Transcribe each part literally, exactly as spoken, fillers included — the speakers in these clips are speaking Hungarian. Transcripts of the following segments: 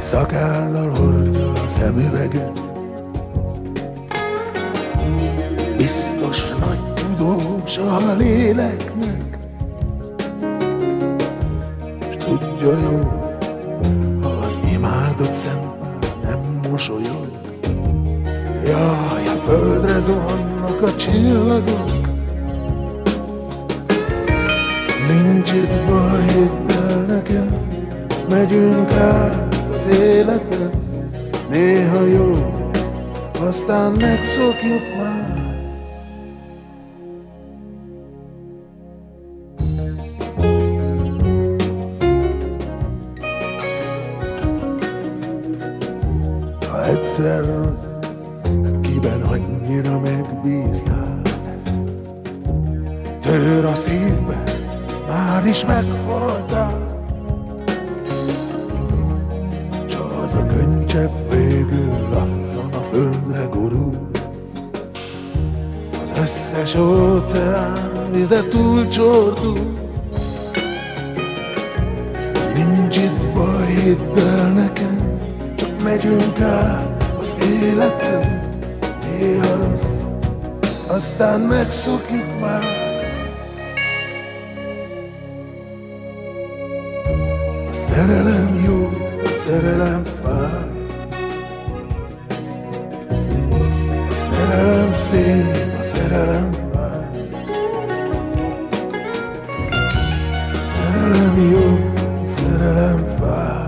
Szakállal hordja a szemüveget, biztos nagy tudós a léleknek, s tudja jó, ha az imádott szemmel nem mosolyog. Jaj, a földre zuhannak a csillagok, nincs itt baj, hidd el nekem, megyünk át az életen. Néha jó, aztán megszokjuk már. Ha egyszer rossz, kiben annyira megbíztál, tör a szívbe, már is meghaltál. S az a könycsepp végül lassan a földre gurul, az összes óceán vize túlcsordul. Nincs itt baj, hidd el nekem, csak megyünk át az életen. Néha rossz, aztán megszokjuk már. A szerelem jó, a szerelem fáj, a szerelem szép, a szerelem fáj. A szerelem jó, a szerelem fáj.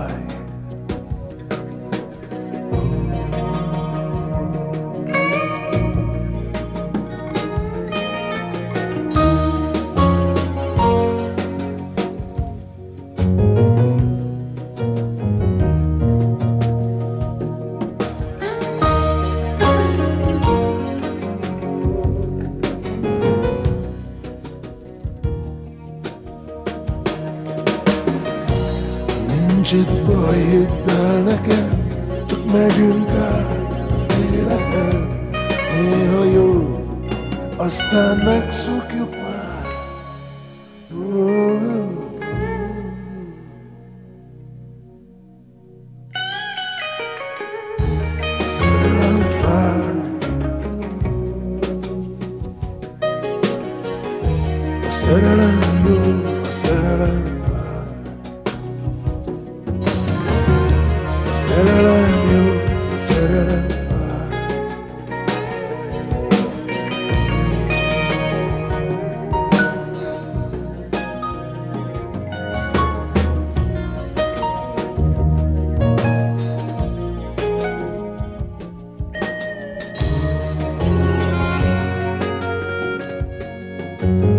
Nincs itt baj, hidd el nekem, csak megyünk át az életen. Néha jó, aztán megszokjuk már. A szerelem fáj, a szerelem jó, a szerelem fáj. Szerelem jó, szerelem fáj. Thank you.